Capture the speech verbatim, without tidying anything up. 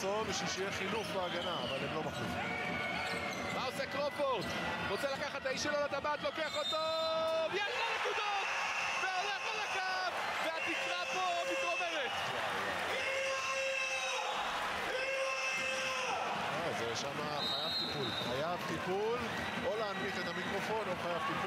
סול בשביל שיהיה חינוך בהגנה, אבל הם לא מחליפים. מה עושה קרופורד? רוצה לקחת את האיש שלו לטבעת, לוקח אותו, יאללה נקודות! והולך על הקו, והתקרה פה מתרוממת. זה שם חייב טיפול, חייב טיפול, או להנמיך את המיקרופון או חייב טיפול.